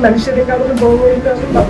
മനുഷ്യരെക്കാളും പോകുമ്പോഴേക്കാളും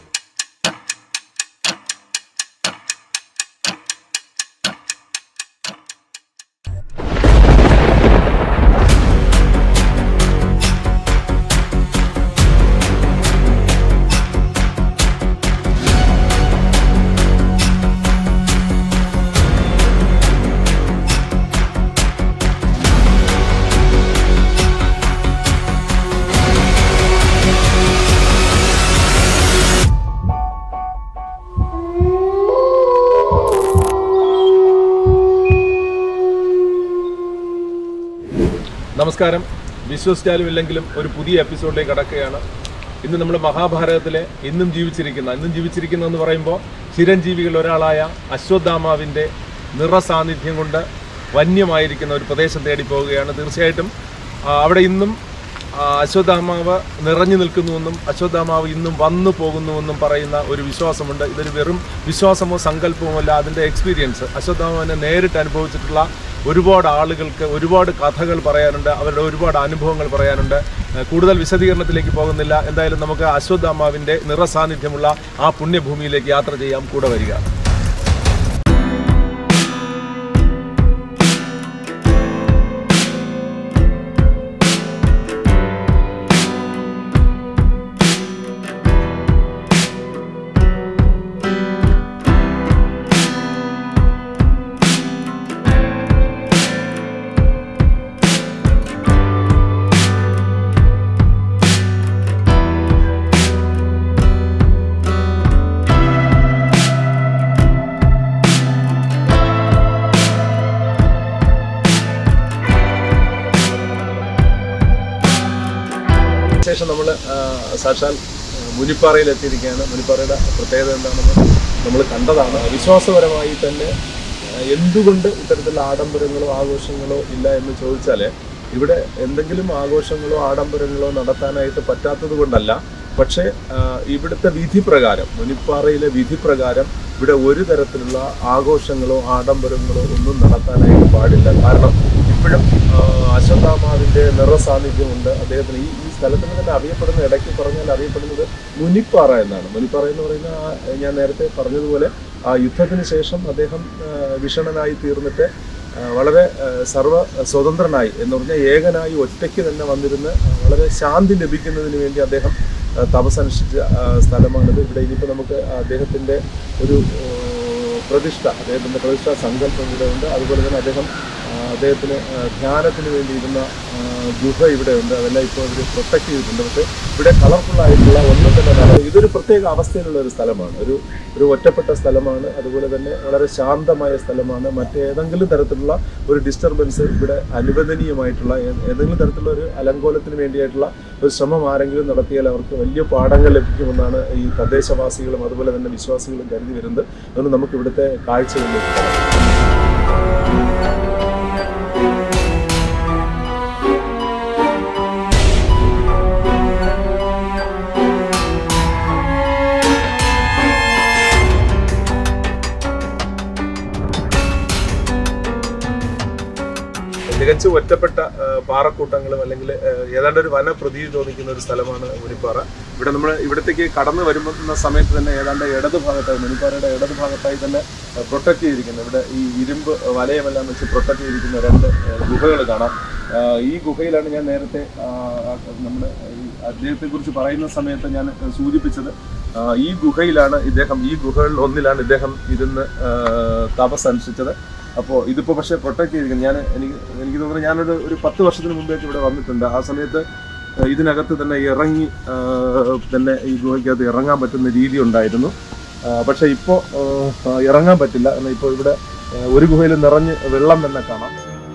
നമസ്കാരം. വിശ്വസിച്ചാലും ഇല്ലെങ്കിലും ഒരു പുതിയ എപ്പിസോഡിലേക്ക് കടക്കുകയാണ്. ഇന്ന് നമ്മൾ മഹാഭാരതത്തിലെ ഇന്നും ജീവിച്ചിരിക്കുന്ന എന്ന് പറയുമ്പോൾ ചിരഞ്ജീവികൾ ഒരാളായ അശ്വത്ഥാമാവിൻ്റെ നിറസാന്നിധ്യം കൊണ്ട് വന്യമായിരിക്കുന്ന ഒരു പ്രദേശം തേടി പോവുകയാണ്. തീർച്ചയായിട്ടും അവിടെ ഇന്നും അശ്വത്ഥാമാവ് നിറഞ്ഞു നിൽക്കുന്നുവെന്നും അശ്വത്ഥാമാവ് ഇന്നും വന്നു പോകുന്നുവെന്നും പറയുന്ന ഒരു വിശ്വാസമുണ്ട്. ഇതൊരു വെറും വിശ്വാസമോ സങ്കല്പമോ അതിൻ്റെ എക്സ്പീരിയൻസ് അശ്വത്ഥാമാവിനെ നേരിട്ട് അനുഭവിച്ചിട്ടുള്ള ഒരുപാട് ആളുകൾക്ക് ഒരുപാട് കഥകൾ പറയാനുണ്ട്, അവരുടെ ഒരുപാട് അനുഭവങ്ങൾ പറയാനുണ്ട്. കൂടുതൽ വിശദീകരണത്തിലേക്ക് പോകുന്നില്ല. എന്തായാലും നമുക്ക് അശ്വത്ഥാമാവിൻ്റെ നിറസാന്നിധ്യമുള്ള ആ പുണ്യഭൂമിയിലേക്ക് യാത്ര ചെയ്യാം. കൂടെ വരിക. ശേഷം നമ്മൾ സാക്ഷാൽ മുനിപ്പാറയിൽ എത്തിയിരിക്കുകയാണ്. മുനിപ്പാറയുടെ പ്രത്യേകത എന്താണെന്ന് നമ്മൾ കണ്ടതാണ്. വിശ്വാസപരമായി തന്നെ എന്തുകൊണ്ട് ഇത്തരത്തിലുള്ള ആഡംബരങ്ങളോ ആഘോഷങ്ങളോ ഇല്ല എന്ന് ചോദിച്ചാൽ, ഇവിടെ എന്തെങ്കിലും ആഘോഷങ്ങളോ ആഡംബരങ്ങളോ നടത്താനായിട്ട് പറ്റാത്തത് കൊണ്ടല്ല, പക്ഷേ ഇവിടുത്തെ വിധി പ്രകാരം, മുനിപ്പാറയിലെ വിധി പ്രകാരം ഇവിടെ ഒരു തരത്തിലുള്ള ആഘോഷങ്ങളോ ആഡംബരങ്ങളോ ഒന്നും നടത്താനായിട്ട് പാടില്ല. കാരണം ഇപ്പോഴും അശ്വത്ഥാമാവിൻ്റെ നിറസാന്നിധ്യമുണ്ട്. അദ്ദേഹത്തിന് ഈ സ്ഥലത്തിന് തന്നെ അറിയപ്പെടുന്ന, ഇടയ്ക്ക് പറഞ്ഞാൽ അറിയപ്പെടുന്നത് മുനിപ്പാറ എന്നാണ്. മുനിപ്പാറ എന്ന് പറയുന്ന ഞാൻ നേരത്തെ പറഞ്ഞതുപോലെ ആ യുദ്ധത്തിന് ശേഷം അദ്ദേഹം വിഷണനായി തീർന്നിട്ട് വളരെ സ്വതന്ത്രനായി എന്ന് പറഞ്ഞാൽ ഏകനായി ഒറ്റയ്ക്ക് തന്നെ വന്നിരുന്ന് വളരെ ശാന്തി ലഭിക്കുന്നതിന് വേണ്ടി അദ്ദേഹം തപസ്സനുഷ്ഠിച്ച സ്ഥലമാണിത്. ഇവിടെ ഇനിയിപ്പോൾ നമുക്ക് അദ്ദേഹത്തിൻ്റെ ഒരു അദ്ദേഹത്തിൻ്റെ പ്രതിഷ്ഠാ സങ്കല്പം ഇവിടെ ഉണ്ട്. അതുപോലെ തന്നെ അദ്ദേഹത്തിന് ധ്യാനത്തിന് വേണ്ടി ഇരുന്ന ഗുഹ ഇവിടെ ഉണ്ട്. അതെല്ലാം ഇപ്പോൾ ഇവർ പ്രൊട്ടക്ട് ചെയ്തിട്ടുണ്ട്. പക്ഷേ ഇവിടെ കളർഫുള്ളായിട്ടുള്ള ഒന്നും തന്നെ ഇതൊരു പ്രത്യേക അവസ്ഥയിലുള്ള ഒരു സ്ഥലമാണ്. ഒരു ഒറ്റപ്പെട്ട സ്ഥലമാണ്. അതുപോലെ തന്നെ വളരെ ശാന്തമായ സ്ഥലമാണ്. മറ്റേതെങ്കിലും തരത്തിലുള്ള ഒരു ഡിസ്റ്റർബൻസ് ഇവിടെ അനുവദനീയമായിട്ടുള്ള ഏതെങ്കിലും തരത്തിലുള്ള ഒരു അലങ്കോലത്തിന് വേണ്ടിയായിട്ടുള്ള ഒരു ശ്രമം ആരെങ്കിലും നടത്തിയാൽ അവർക്ക് വലിയ പാഠങ്ങൾ ലഭിക്കുമെന്നാണ് ഈ തദ്ദേശവാസികളും അതുപോലെ തന്നെ വിശ്വാസികളും കരുതി വരുന്നത്. അതുകൊണ്ട് നമുക്ക് ഇവിടുത്തെ കാഴ്ചകളിലേക്ക് പോകാം. തികച്ചും ഒറ്റപ്പെട്ട പാറക്കൂട്ടങ്ങളും അല്ലെങ്കിൽ ഏതാണ്ട് ഒരു വനപ്രതീതി തോന്നിക്കുന്ന ഒരു സ്ഥലമാണ് മുനിപ്പാറ. ഇവിടെ ഇവിടത്തേക്ക് കടന്നു വരുന്ന സമയത്ത് തന്നെ ഏതാണ്ട് ഇടതുഭാഗത്തായി, മുനിപ്പാറയുടെ ഇടതുഭാഗത്തായി തന്നെ പ്രൊട്ടക്ട് ചെയ്തിരിക്കുന്നത്, ഇവിടെ ഈ ഇരുമ്പ് വലയമെല്ലാം വെച്ച് പ്രൊട്ടക്ട് ചെയ്തിരിക്കുന്ന 2 ഗുഹകൾ കാണാം. ഈ ഗുഹയിലാണ് ഞാൻ നേരത്തെ നമ്മുടെ അദ്ദേഹത്തെക്കുറിച്ച് പറയുന്ന സമയത്ത് ഞാൻ സൂചിപ്പിച്ചത്. ഈ ഗുഹകളിൽ ഒന്നിലാണ് ഇദ്ദേഹം ഇരുന്ന് തപസ് അനുഷ്ഠിച്ചത്. അപ്പോൾ ഇതിപ്പോൾ പക്ഷേ പ്രൊട്ടക്ട് ചെയ്തിരിക്കുന്നത് എനിക്ക് തോന്നുന്നു ഞാനൊരു 10 വർഷത്തിന് മുമ്പേക്ക് ഇവിടെ വന്നിട്ടുണ്ട്. ആ സമയത്ത് ഇതിനകത്ത് തന്നെ ഇറങ്ങി തന്നെ ഈ ഗുഹയ്ക്കകത്ത് ഇറങ്ങാൻ പറ്റുന്ന രീതി ഉണ്ടായിരുന്നു. പക്ഷേ ഇപ്പോൾ ഇറങ്ങാൻ പറ്റില്ല. എന്നാൽ ഇപ്പോൾ ഇവിടെ ഒരു ഗുഹയിൽ നിറഞ്ഞ് വെള്ളം തന്നെ കാണാം.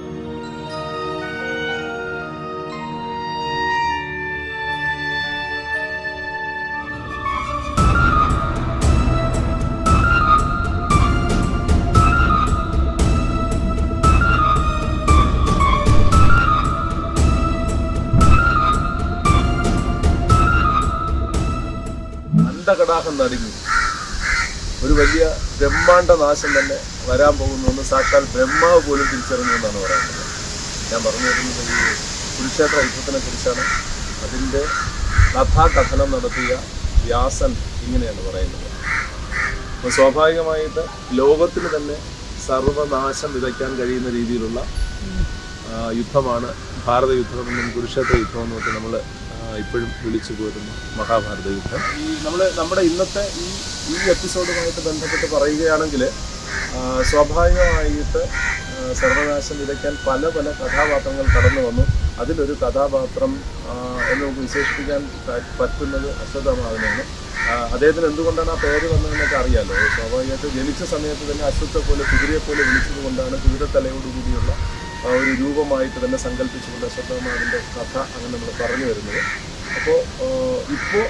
അന്ധകടാഹം നടുങ്ങി ഒരു വലിയ ബ്രഹ്മാണ്ഡ നാശം തന്നെ വരാൻ പോകുന്നുവെന്ന് സാക്ഷാൽ ബ്രഹ്മാവ് പോലും തിരിച്ചറിഞ്ഞുവെന്നാണ് പറയുന്നത്. ഞാൻ പറഞ്ഞു വരുന്നത് ഈ കുരുക്ഷേത്ര യുദ്ധത്തിനെ കുറിച്ചാണ്. അതിൻ്റെ കഥാകഥനം നടത്തിയ വ്യാസൻ ഇങ്ങനെയാണ് പറയുന്നത്. അപ്പോൾ സ്വാഭാവികമായിട്ട് ലോകത്തിന് തന്നെ സർവനാശം വിതയ്ക്കാൻ കഴിയുന്ന രീതിയിലുള്ള യുദ്ധമാണ് ഭാരത യുദ്ധമെന്നും കുരുക്ഷേത്ര യുദ്ധമെന്നും ഒക്കെ നമ്മൾ ഇപ്പോഴും വിളിച്ചു പോരുന്നു മഹാഭാരത യുദ്ധം. നമ്മുടെ ഇന്നത്തെ ഈ എപ്പിസോഡുമായിട്ട് ബന്ധപ്പെട്ട് പറയുകയാണെങ്കിൽ സ്വാഭാവികമായിട്ട് സർവനാശം വിതയ്ക്കാൻ പല കഥാപാത്രങ്ങൾ കടന്നു വന്നു. അതിലൊരു കഥാപാത്രം എന്ന് നമുക്ക് വിശേഷിപ്പിക്കാൻ പറ്റുന്നത് അശ്വത്ഥാമാവിനെയാണ്. അദ്ദേഹത്തിന് എന്തുകൊണ്ടാണ് ആ പേര് വന്നതെന്നൊക്കെ അറിയാമല്ലോ. സ്വാഭാവികമായിട്ട് ജനിച്ച സമയത്ത് തന്നെ അശ്വത്തെ പോലെ കുതിരയെ പോലെ വിളിച്ചത് കൊണ്ടാണ് കുതിരത്തലയോടുകൂടിയുള്ള ഒരു രൂപമായിട്ട് തന്നെ സങ്കല്പിച്ചുകൊണ്ട് അശ്വത്ഥാമാവിൻ്റെ കഥ അങ്ങനെ നമ്മൾ പറഞ്ഞു വരുന്നത്. അപ്പോൾ ഇപ്പോൾ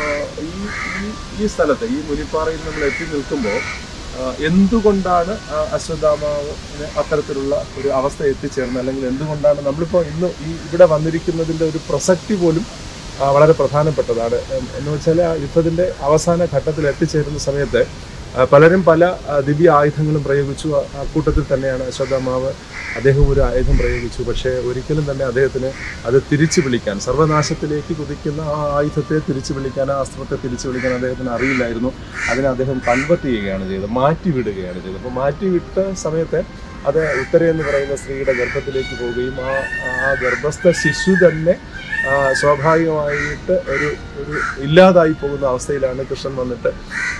ഈ സ്ഥലത്ത് ഈ മുനിപ്പാറയിൽ നമ്മൾ എത്തി നിൽക്കുമ്പോൾ എന്തുകൊണ്ടാണ് അശ്വത്ഥാമാവിന് അത്തരത്തിലുള്ള ഒരു അവസ്ഥ എത്തിച്ചേർന്നത്, അല്ലെങ്കിൽ എന്തുകൊണ്ടാണ് നമ്മളിപ്പോൾ ഇന്ന് ഇവിടെ വന്നിരിക്കുന്നതിൻ്റെ ഒരു പ്രസക്തി പോലും വളരെ പ്രധാനപ്പെട്ടതാണ്. എന്ന് വെച്ചാൽ ആ യുദ്ധത്തിൻ്റെ അവസാന ഘട്ടത്തിൽ എത്തിച്ചേരുന്ന സമയത്ത് പലരും പല ദിവ്യ ആയുധങ്ങളും പ്രയോഗിച്ചു. അക്കൂട്ടത്തിൽ തന്നെയാണ് അശ്വത്ഥാമാവ്. അദ്ദേഹം ഒരു ആയുധം പ്രയോഗിച്ചു. പക്ഷേ ഒരിക്കലും തന്നെ അദ്ദേഹത്തിന് അത് തിരിച്ചു വിളിക്കാൻ, സർവനാശത്തിലേക്ക് കുതിക്കുന്ന ആ ആയുധത്തെ തിരിച്ചു വിളിക്കാൻ, ആ അസ്ത്രത്തെ തിരിച്ചു വിളിക്കാൻ അദ്ദേഹത്തിന് അറിയില്ലായിരുന്നു. അതിനെ അദ്ദേഹം കൺവെർട്ട് ചെയ്യുകയാണ് ചെയ്തത്, മാറ്റിവിടുകയാണ് ചെയ്തത്. അപ്പോൾ മാറ്റിവിട്ട സമയത്ത് അത് ഉത്തര എന്ന് പറയുന്ന സ്ത്രീയുടെ ഗർഭത്തിലേക്ക് പോവുകയും ആ ഗർഭസ്ഥ ശിശു തന്നെ സ്വാഭാവികമായിട്ട് ഒരു ഇല്ലാതായി പോകുന്ന അവസ്ഥയിലാണ് കൃഷ്ണൻ വന്നിട്ട്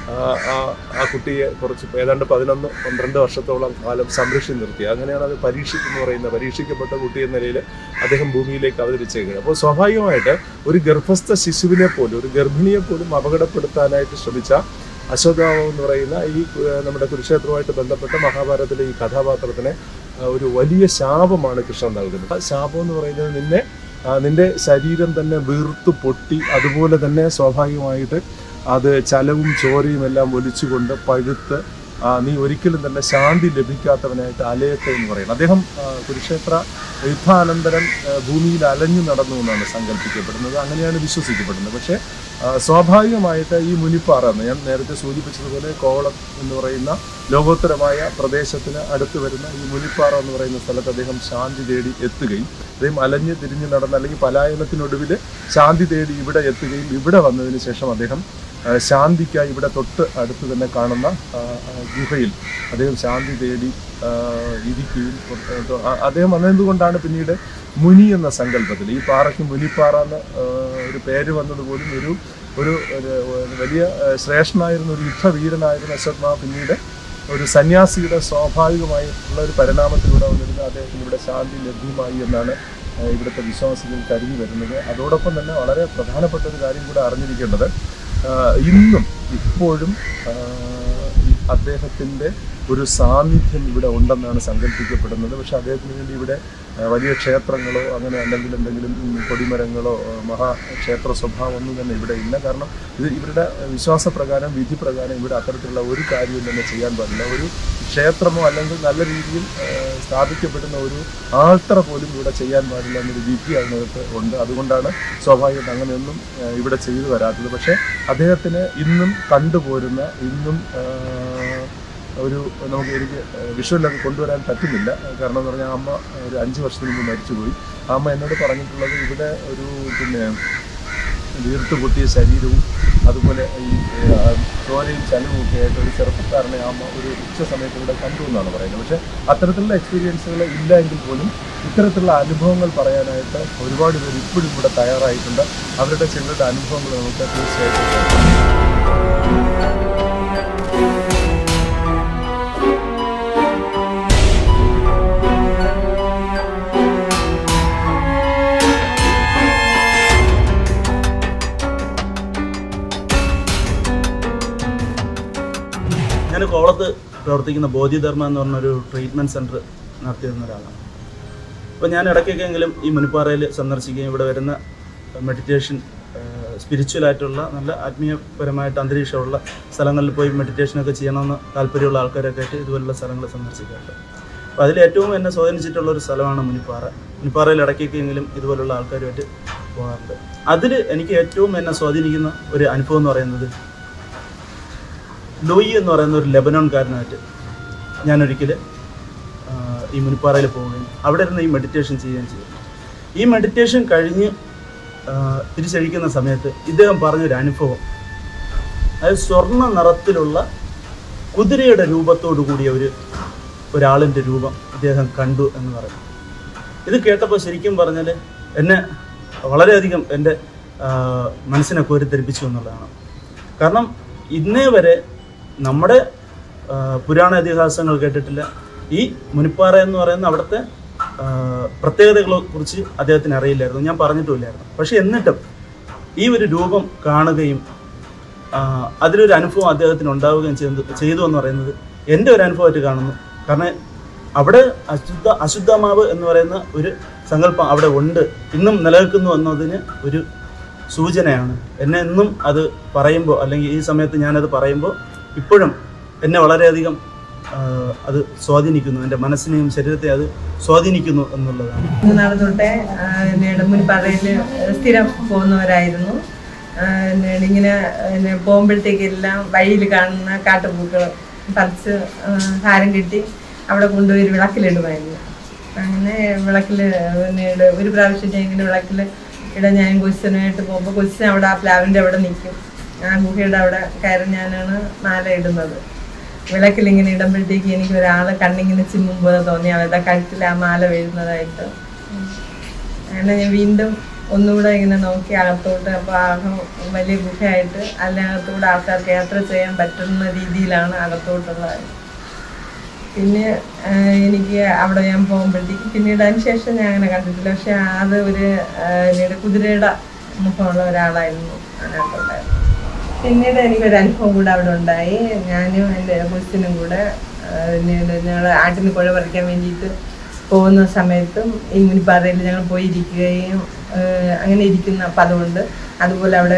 ആ കുട്ടിയെ ഏതാണ്ട് 11-12 വർഷത്തോളം കാലം സംരക്ഷിച്ച് നിർത്തി. അങ്ങനെയാണ് അത് പരീക്ഷിക്കപ്പെട്ട കുട്ടി എന്ന നിലയിൽ അദ്ദേഹം ഭൂമിയിലേക്ക് അവതരിച്ചേക്കുന്നത്. അപ്പോൾ സ്വാഭാവികമായിട്ട് ഒരു ഗർഭസ്ഥ ശിശുവിനെ പോലും, ഒരു ഗർഭിണിയെ പോലും അപകടപ്പെടുത്താനായിട്ട് ശ്രമിച്ച അശ്വത്ഥാമാവ് എന്ന് പറയുന്ന ഈ നമ്മുടെ കുരുക്ഷേത്രവുമായിട്ട് ബന്ധപ്പെട്ട മഹാഭാരതത്തിലെ ഈ കഥാപാത്രത്തിന് ഒരു വലിയ ശാപമാണ് കൃഷ്ണൻ നൽകുന്നത്. ആ ശാപം എന്ന് പറയുന്നത് നിന്റെ ശരീരം തന്നെ വീർത്തു പൊട്ടി, അതുപോലെ തന്നെ സ്വാഭാവികമായിട്ട് അത് ചലവും ചോരയും എല്ലാം ഒലിച്ചുകൊണ്ട് പഴുത്ത് നീ ഒരിക്കലും തന്നെ ശാന്തി ലഭിക്കാത്തവനായിട്ട് അലയട്ടെ എന്ന് പറയുന്നത്. അദ്ദേഹം കുരുക്ഷേത്ര യുദ്ധാനന്തരം ഭൂമിയിൽ അലഞ്ഞു നടന്നു എന്നാണ് സങ്കല്പിക്കപ്പെടുന്നത്, അങ്ങനെയാണ് വിശ്വസിക്കപ്പെടുന്നത്. പക്ഷേ സ്വാഭാവികമായിട്ട് ഈ മുനിപ്പാറ എന്ന് ഞാൻ നേരത്തെ സൂചിപ്പിച്ചതുപോലെ കോവളം എന്ന് പറയുന്ന ലോകോത്തരമായ പ്രദേശത്തിന് അടുത്ത് വരുന്ന ഈ മുനിപ്പാറ എന്ന് പറയുന്ന സ്ഥലത്ത് അദ്ദേഹം ശാന്തി തേടി എത്തുകയും അദ്ദേഹം അലഞ്ഞ് തിരിഞ്ഞ് നടന്ന് അല്ലെങ്കിൽ പലായനത്തിനൊടുവിൽ ശാന്തി തേടി ഇവിടെ എത്തുകയും ഇവിടെ വന്നതിന് ശേഷം അദ്ദേഹം ശാന്തിക്കായി ഇവിടെ തൊട്ട് അടുത്ത് തന്നെ കാണുന്ന ഗുഹയിൽ അദ്ദേഹം ശാന്തി തേടി ഇരിക്കുകയും അദ്ദേഹം വന്നതുകൊണ്ടാണ് പിന്നീട് മുനി എന്ന സങ്കല്പത്തിൽ ഈ പാറയ്ക്ക് മുനിപ്പാറ എന്ന ഒരു പേര് വന്നതുപോലും ഒരു വലിയ ശ്രേഷ്ഠനായിരുന്ന ഒരു യുദ്ധവീരനായിരുന്ന അശ്വത്ഥാമാവ് പിന്നീട് ഒരു സന്യാസിയുടെ സ്വാഭാവികമായിട്ടുള്ള ഒരു പരിണാമത്തിലൂടെ വന്നിരുന്ന അദ്ദേഹത്തിന് ഇവിടെ ശാന്തി ലഭ്യമായി എന്നാണ് ഇവിടുത്തെ വിശ്വാസികൾ കരുതി വരുന്നത്. അതോടൊപ്പം തന്നെ വളരെ പ്രധാനപ്പെട്ട ഒരു കാര്യം കൂടെ അറിഞ്ഞിരിക്കേണ്ടത്, ഇപ്പോഴും അദ്ദേഹത്തിൻ്റെ ഒരു സാന്നിധ്യം ഇവിടെ ഉണ്ടെന്നാണ് സങ്കല്പിക്കപ്പെടുന്നത്. പക്ഷെ അദ്ദേഹത്തിന് വേണ്ടി ഇവിടെ വലിയ ക്ഷേത്രങ്ങളോ അങ്ങനെ അല്ലെങ്കിൽ എന്തെങ്കിലും കൊടിമരങ്ങളോ മഹാക്ഷേത്ര സ്വഭാവം ഒന്നും തന്നെ ഇവിടെ ഇല്ല. കാരണം ഇവരുടെ വിശ്വാസപ്രകാരം, വിധിപ്രകാരം ഇവിടെ അത്തരത്തിലുള്ള ഒരു കാര്യവും തന്നെ ചെയ്യാൻ പാടില്ല. ഒരു ക്ഷേത്രമോ അല്ലെങ്കിൽ നല്ല രീതിയിൽ സ്ഥാപിക്കപ്പെടുന്ന ഒരു ആൾത്തറ പോലും ഇവിടെ ചെയ്യാൻ പാടില്ല എന്നൊരു വിധി അതിനകത്ത് ഉണ്ട്. അതുകൊണ്ടാണ് സ്വാഭാവികമായിട്ട് അങ്ങനെയൊന്നും ഇവിടെ ചെയ്തു വരാത്തത്. പക്ഷേ അദ്ദേഹത്തിന് ഇന്നും കണ്ടുപോരുന്ന, ഇന്നും എനിക്ക് വിഷ്വലൊക്കെ കൊണ്ടുവരാൻ പറ്റുന്നില്ല. കാരണം എന്ന് പറഞ്ഞാൽ അമ്മ ഒരു 5 വർഷത്തിന് മുമ്പ് മരിച്ചുപോയി. ആ അമ്മ എന്നോട് പറഞ്ഞിട്ടുള്ളത് ഇവിടെ ഒരു വീർത്ത് പൊട്ടിയ ശരീരവും അതുപോലെ ഈ ചോരയും ചലവും ഒക്കെ ആയിട്ട് ഒരു ചെറുപ്പക്കാരനെ അമ്മ ഒരു ഉച്ച സമയത്ത് ഇവിടെ കണ്ടു എന്നാണ് പറയുന്നത്. പക്ഷേ അത്തരത്തിലുള്ള എക്സ്പീരിയൻസുകൾ ഇല്ല എങ്കിൽ പോലും ഇത്തരത്തിലുള്ള അനുഭവങ്ങൾ പറയാനായിട്ട് ഒരുപാട് പേര് ഇപ്പോഴും ഇവിടെ തയ്യാറായിട്ടുണ്ട്. അവരുടെ ചിലരുടെ അനുഭവങ്ങൾ നമുക്ക് തീർച്ചയായിട്ടും ഞാൻ കോവളത്ത് പ്രവർത്തിക്കുന്ന ബോധിധർമ്മ എന്ന് പറഞ്ഞൊരു ട്രീറ്റ്മെൻറ്റ് സെൻറ്റർ നടത്തിയിരുന്ന ഒരാളാണ്. അപ്പോൾ ഞാൻ ഇടയ്ക്കൊക്കെങ്കിലും ഈ മുനിപ്പാറയിൽ സന്ദർശിക്കുകയും ഇവിടെ വരുന്ന മെഡിറ്റേഷൻ, സ്പിരിച്വലായിട്ടുള്ള നല്ല ആത്മീയപരമായിട്ട് അന്തരീക്ഷമുള്ള സ്ഥലങ്ങളിൽ പോയി മെഡിറ്റേഷനൊക്കെ ചെയ്യണമെന്ന് താല്പര്യമുള്ള ആൾക്കാരൊക്കെ ആയിട്ട് ഇതുപോലുള്ള സ്ഥലങ്ങൾ സന്ദർശിക്കാറുണ്ട്. അപ്പോൾ അതിലേറ്റവും എന്നെ സ്വാധീനിച്ചിട്ടുള്ളൊരു സ്ഥലമാണ് മുനിപ്പാറ. മുനിപ്പാറയിൽ ഇടയ്ക്കൊക്കെങ്കിലും ഇതുപോലുള്ള ആൾക്കാരുമായിട്ട് പോകാറുണ്ട്. അതിൽ എനിക്ക് ഏറ്റവും എന്നെ സ്വാധീനിക്കുന്ന ഒരു അനുഭവം എന്ന് പറയുന്നത്, ലൂയി എന്ന് പറയുന്ന ഒരു ലെബനോൺകാരനായിട്ട് ഞാനൊരിക്കൽ ഈ മുനിപ്പാറയിൽ പോവുകയും അവിടെ ഇരുന്ന് ഈ മെഡിറ്റേഷൻ ചെയ്യുകയും ചെയ്തു. ഈ മെഡിറ്റേഷൻ കഴിഞ്ഞ് തിരിച്ചഴിക്കുന്ന സമയത്ത് ഇദ്ദേഹം പറഞ്ഞൊരു അനുഭവം, അതായത് സ്വർണ്ണ നിറത്തിലുള്ള കുതിരയുടെ രൂപത്തോടു കൂടിയ ഒരാളിൻ്റെ രൂപം ഇദ്ദേഹം കണ്ടു എന്ന് പറയും. ഇത് കേട്ടപ്പോൾ ശരിക്കും പറഞ്ഞാൽ എന്നെ വളരെയധികം എൻ്റെ മനസ്സിനെ കോരിത്തെരിപ്പിച്ചു എന്നുള്ളതാണ്. കാരണം ഇന്നേ വരെ നമ്മുടെ പുരാണ ഇതിഹാസങ്ങൾ കേട്ടിട്ടില്ല. ഈ മുനിപ്പാറ എന്ന് പറയുന്ന അവിടുത്തെ പ്രത്യേകതകളെ കുറിച്ച് അദ്ദേഹത്തിന് അറിയില്ലായിരുന്നു, ഞാൻ പറഞ്ഞിട്ടുമില്ലായിരുന്നു. പക്ഷെ എന്നിട്ടും ഈ ഒരു രൂപം കാണുകയും അതിലൊരു അനുഭവം അദ്ദേഹത്തിന് ഉണ്ടാവുകയും ചെയ്തു എന്ന് പറയുന്നത് എൻ്റെ ഒരു അനുഭവമായിട്ട് കാണുന്നു. കാരണം അവിടെ അശുദ്ധമാവ് എന്ന് പറയുന്ന ഒരു സങ്കല്പം അവിടെ ഉണ്ട്, ഇന്നും നിലനിൽക്കുന്നു എന്നതിന് ഒരു സൂചനയാണ്. എന്നെ എന്നും അത് പറയുമ്പോൾ, അല്ലെങ്കിൽ ഈ സമയത്ത് ഞാനത് പറയുമ്പോൾ ഇപ്പോഴും എന്നെ വളരെയധികം അത് സ്വാധീനിക്കുന്നു, എൻ്റെ മനസ്സിനെയും ശരീരത്തെ അത് സ്വാധീനിക്കുന്നു എന്നുള്ളതാണ്. നാളെ തൊട്ടേ മുനിപ്പാറയിൽ സ്ഥിരം പോകുന്നവരായിരുന്നു. ഇങ്ങനെ പോകുമ്പോഴത്തേക്കെല്ലാം വഴിയിൽ കാണുന്ന കാട്ടുപൂക്കൾ പറിച്ച് ഹാരം കെട്ടി അവിടെ കൊണ്ടുപോയി വിളക്കിലിടുമായിരുന്നു. അങ്ങനെ വിളക്കിൽ ഒരു പ്രാവശ്യം ഇങ്ങനെ വിളക്കിൽ ഇടാൻ ഞാൻ കൊച്ചിനായിട്ട് പോകുമ്പോൾ കൊച്ചിന് അവിടെ ആ പ്ലാവിൻ്റെ അവിടെ നിൽക്കും. ആ ഗുഹയുടെ അവിടെ കയറി ഞാനാണ് മാല ഇടുന്നത്. വിളക്കിലിങ്ങനെ ഇടുമ്പോഴത്തേക്ക് എനിക്ക് ഒരാൾ കണ്ണിങ്ങനെ ചിമ്മുമ്പോൾ തോന്നി അവരുടെ കഴുത്തിൽ ആ മാല വീഴുന്നതായിട്ട്. അങ്ങനെ ഞാൻ വീണ്ടും ഒന്നുകൂടെ ഇങ്ങനെ നോക്കി അകത്തോട്ട്. അപ്പോൾ ആകം വലിയ ഗുഹയായിട്ട് അതിനകത്തൂടെ ആൾക്കാർക്ക് യാത്ര ചെയ്യാൻ പറ്റുന്ന രീതിയിലാണ് അകത്തോട്ടുള്ളത്. പിന്നെ എനിക്ക് അവിടെ ഞാൻ പോകുമ്പോഴത്തേക്ക് പിന്നീട് അതിന് ശേഷം ഞാൻ അങ്ങനെ കണ്ടിട്ടില്ല. പക്ഷെ അത് ഒരു കുതിരയുടെ മുഖമുള്ള ഒരാളായിരുന്നു അതിനകത്തുണ്ടായിരുന്നു. പിന്നീട് എനിക്കൊരു അനുഭവം കൂടെ അവിടെ ഉണ്ടായി. ഞാനും എൻ്റെ കൊച്ചിനും കൂടെ ഞങ്ങൾ ആട്ടിന് കുഴ പറിക്കാൻ വേണ്ടിയിട്ട് പോകുന്ന സമയത്തും ഈ മുനിപ്പാറയിൽ ഞങ്ങൾ പോയിരിക്കുകയും അങ്ങനെ ഇരിക്കുന്ന അപ്പം അതുപോലെ അവിടെ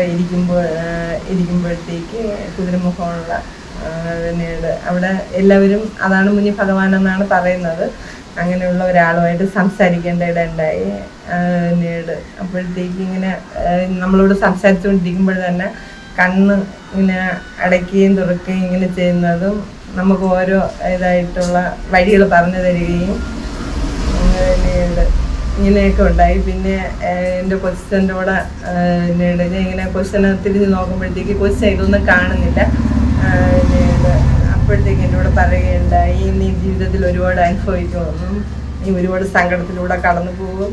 ഇരിക്കുമ്പോഴത്തേക്ക് കുതിരമുഖമുള്ള പിന്നീട് അവിടെ എല്ലാവരും അതാണ് മുനി ഭഗവാൻ എന്നാണ് പറയുന്നത്. അങ്ങനെയുള്ള ഒരാളുമായിട്ട് സംസാരിക്കേണ്ട ഇടയുണ്ടായി. പിന്നീട് അപ്പോഴത്തേക്ക് ഇങ്ങനെ നമ്മളോട് സംസാരിച്ചുകൊണ്ടിരിക്കുമ്പോൾ തന്നെ കണ്ണ് ഇങ്ങനെ അടയ്ക്കുകയും തുറക്കുകയും ഇങ്ങനെ ചെയ്യുന്നതും നമുക്ക് ഓരോ ഇതായിട്ടുള്ള വഴികൾ പറഞ്ഞു തരികയും പിന്നീട് ഇങ്ങനെയൊക്കെ ഉണ്ടായി. പിന്നെ എൻ്റെ ക്വസ്റ്റ്യൻ്റെ കൂടെ പിന്നീട് ഞാൻ ഇങ്ങനെ ക്വസ്റ്റ്യനെ തിരിഞ്ഞ് നോക്കുമ്പോഴത്തേക്ക് ക്വസ്റ്റ്യൻ ഇതൊന്നും കാണുന്നില്ല. പിന്നീട് അപ്പോഴത്തേക്ക് എൻ്റെ കൂടെ പറയുകയുണ്ടായി, നീ ജീവിതത്തിൽ ഒരുപാട് അനുഭവിക്കുമെന്നും നീ ഒരുപാട് സങ്കടത്തിലൂടെ കടന്നു പോകും,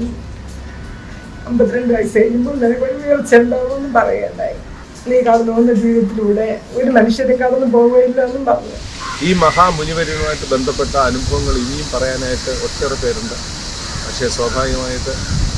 52 വയസ്സ് കഴിയുമ്പോൾ നിനക്കൊരു ഉയർച്ച ഉണ്ടാവുമെന്നും പറയുകയുണ്ടായി. നീ കടന്നു പോകുന്ന ജീവിതത്തിലൂടെ ഒരു മനുഷ്യരും കടന്നു പോവുകയില്ല എന്നും പറഞ്ഞു. ഈ മഹാമുനിവരുമായിട്ട് ബന്ധപ്പെട്ട അനുഭവങ്ങൾ ഇനിയും പറയാനായിട്ട് ഒട്ടേറെ പേരുണ്ട്. പക്ഷേ സ്വാഭാവികമായിട്ട്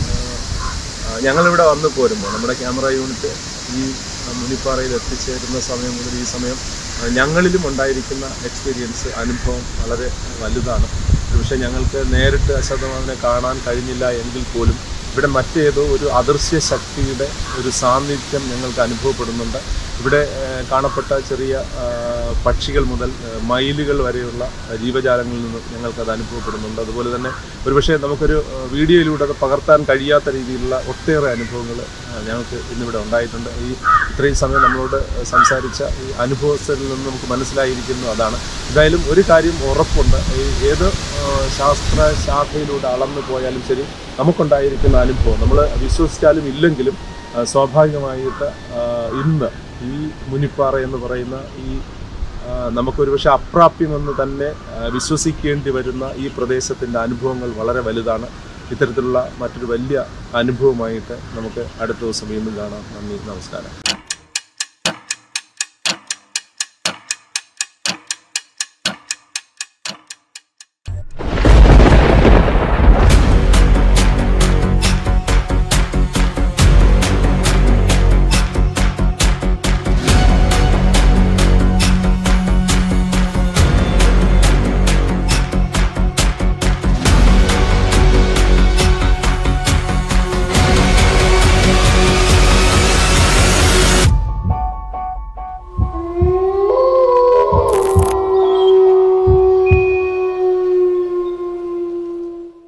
ഞങ്ങളിവിടെ വന്നു പോരുമ്പോൾ നമ്മുടെ ക്യാമറ യൂണിറ്റ് ഈ മുനിപ്പാറയിൽ എത്തിച്ചേരുന്ന സമയം മുതൽ ഈ സമയം ഞങ്ങളിലും ഉണ്ടായിരിക്കുന്ന എക്സ്പീരിയൻസ് അനുഭവം വളരെ വലുതാണ്. പക്ഷേ ഞങ്ങൾക്ക് നേരിട്ട് അശോകമാവിനെ കാണാൻ കഴിഞ്ഞില്ല എങ്കിൽ പോലും ഇവിടെ മറ്റേതോ ഒരു അദൃശ്യ ശക്തിയുടെ ഒരു സാന്നിധ്യം ഞങ്ങൾക്ക് അനുഭവപ്പെടുന്നുണ്ട്. ഇവിടെ കാണപ്പെട്ട ചെറിയ പക്ഷികൾ മുതൽ മയിലുകൾ വരെയുള്ള ജീവജാലങ്ങളിൽ നിന്ന് ഞങ്ങൾക്കത് അനുഭവപ്പെടുന്നുണ്ട്. അതുപോലെ തന്നെ ഒരുപക്ഷെ നമുക്കൊരു വീഡിയോയിലൂടെ അത് പകർത്താൻ കഴിയാത്ത രീതിയിലുള്ള ഒട്ടേറെ അനുഭവങ്ങൾ ഞങ്ങൾക്ക് ഇന്നിവിടെ ഉണ്ടായിട്ടുണ്ട്. ഇത്രയും സമയം നമ്മളോട് സംസാരിച്ച ഈ അനുഭവത്തിൽ നിന്ന് നമുക്ക് മനസ്സിലായിരിക്കുന്നു അതാണ്. എന്തായാലും ഒരു കാര്യം ഉറപ്പുണ്ട്, ഏത് ശാസ്ത്ര ശാഖയിലൂടെ അളന്നു പോയാലും ശരി നമുക്കുണ്ടായിരിക്കുന്ന അനുഭവം നമ്മൾ വിശ്വസിച്ചാലും ഇല്ലെങ്കിലും സ്വാഭാവികമായിട്ട് ഇന്ന് ഈ മുനിപ്പാറ എന്ന് പറയുന്ന ഈ നമുക്കൊരു പക്ഷേ അപ്രാപ്യമെന്ന് തന്നെ വിശ്വസിക്കേണ്ടി വരുന്ന ഈ പ്രദേശത്തിൻ്റെ അനുഭവങ്ങൾ വളരെ വലുതാണ്. ഇത്തരത്തിലുള്ള മറ്റൊരു വലിയ അനുഭവമായിട്ട് നമുക്ക് അടുത്ത ദിവസം വീണ്ടും കാണാം. നന്ദി, നമസ്കാരം.